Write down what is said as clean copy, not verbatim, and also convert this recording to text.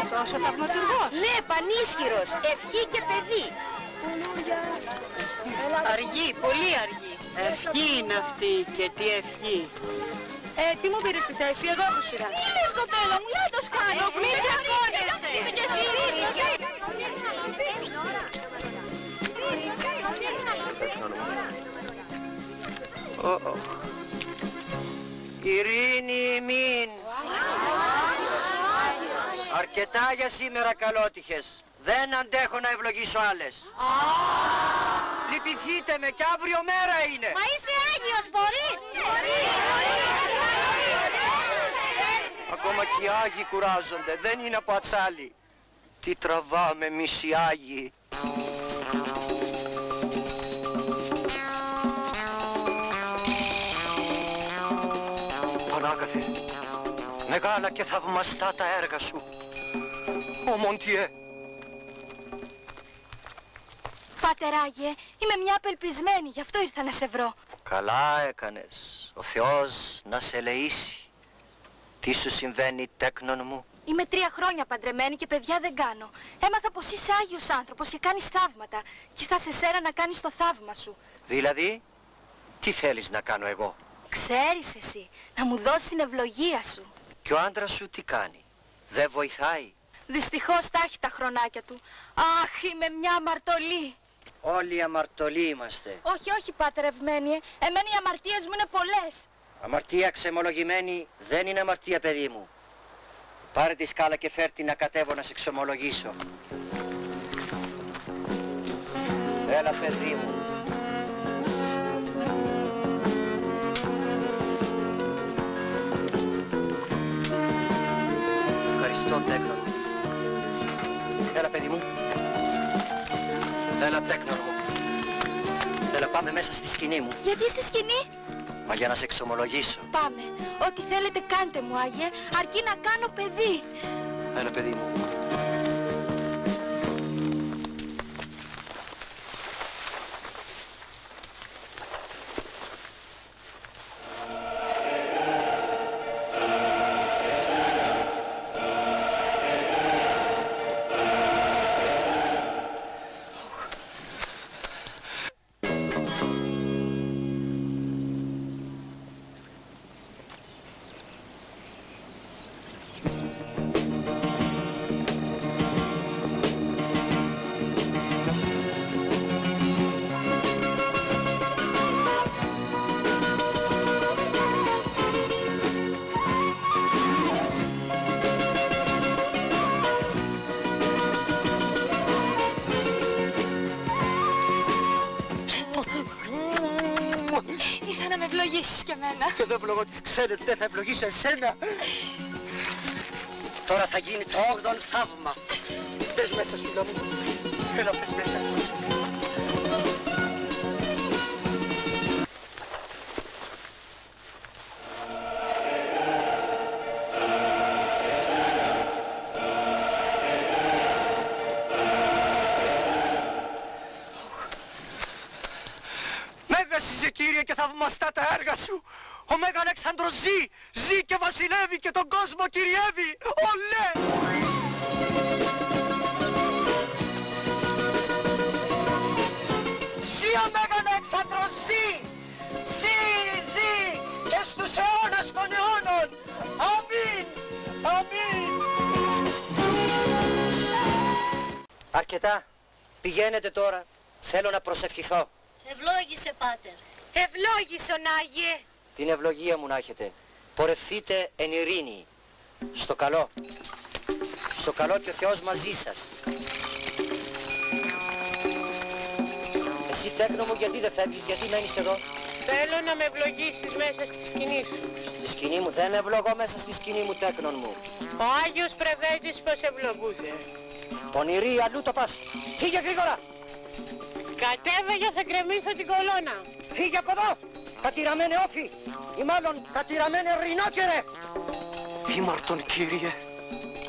Τόσο θαυματουργός. Ναι, πανίσχυρος. Ευχή και παιδί. Αργή, πολύ αργή. Ευχή είναι αυτή και τι ευχή. Τι μου πήρες τη θέση, εγώ έχω σειρά. Τι λες κοπέλα μου, να το σκάνω. Μην τσακώνεστε. Ειρήνη ημίν. Αρκετά για σήμερα καλότυχες. Δεν αντέχω να ευλογήσω άλλες. Λυπηθείτε με κι αύριο μέρα είναι. Μα είσαι Άγιος, μπορείς. Ακόμα και οι Άγιοι κουράζονται. Δεν είναι από ατσάλι. Τι τραβάμε εμείς οι Άγιοι. Πανάγαθε, μεγάλα και θαυμαστά τα έργα σου. Ο Μοντιέ. Πάτερ Άγιε, είμαι μια απελπισμένη, γι' αυτό ήρθα να σε βρω. Καλά έκανες. Ο Θεός να σε ελεήσει. Τι σου συμβαίνει, τέκνον μου? Είμαι 3 χρόνια παντρεμένη και παιδιά δεν κάνω. Έμαθα πως είσαι Άγιος άνθρωπος και κάνεις θαύματα. Και ήρθα σε σένα να κάνεις το θαύμα σου. Δηλαδή, τι θέλεις να κάνω εγώ? Ξέρεις εσύ, να μου δώσεις την ευλογία σου. Και ο άντρας σου τι κάνει? Δεν βοηθάει? Δυστυχώς τα έχει τα χρονάκια του. Αχ, είμαι μια αμαρτωλή. Όλοι αμαρτωλοί είμαστε. Όχι, όχι, πάτερ Ευμένιε. Εμένα οι αμαρτίες μου είναι πολλές. Αμαρτία ξεμολογημένη δεν είναι αμαρτία, παιδί μου. Πάρε τη σκάλα και φέρ' να κατέβω να σε εξομολογήσω. Έλα, παιδί μου. Ευχαριστώ, τέκνον μου. Έλα, παιδί μου. Έλα, τέκνον μου. Έλα, πάμε μέσα στη σκηνή μου. Γιατί στη σκηνή? Μα για να σε εξομολογήσω. Πάμε. Ό,τι θέλετε κάντε μου, Άγιε, αρκεί να κάνω παιδί. Έλα, παιδί μου. Ήρθα να με ευλογήσεις κι εμένα. Και δεν ευλογώ τις ξένες, δεν θα ευλογήσω εσένα. Τώρα θα γίνει το 8ο θαύμα. Πες μέσα, Σούλα μου. Έλα, πες μέσα. Είσαι, Κύριε, και θαυμαστά τα έργα σου. Ο Μέγα Αλέξανδρος ζει, ζει και βασιλεύει και τον κόσμο κυριεύει. Ολέ! Ζει ο Μέγα Αλέξανδρος, ζει, ζει, ζει και στους αιώνας των αιώνων. Αμήν, αμήν. Αρκετά. Πηγαίνετε τώρα. Θέλω να προσευχηθώ. Ευλόγησε, πάτερ. Ευλόγησον, Άγιε. Την ευλογία μου να έχετε. Πορευθείτε εν ειρήνη. Στο καλό. Στο καλό και ο Θεός μαζί σας. Εσύ, τέκνο μου, γιατί δεν φεύγεις, γιατί μένεις εδώ? Θέλω να με ευλογήσεις μέσα στη σκηνή σου. Στη σκηνή μου, δεν ευλογώ μέσα στη σκηνή μου, τέκνον μου. Ο Άγιος Πρεβέτης πως ευλογούσε. Πονηρή, αλλού το πας. Φύγε γρήγορα. Κατέβαγε, θα γκρεμίσω την κολόνα. Φύγε από εδώ. Κατηραμένε όφη. Ή μάλλον κατηραμένε ρινόκερε. Ήμαρτον, Κύριε.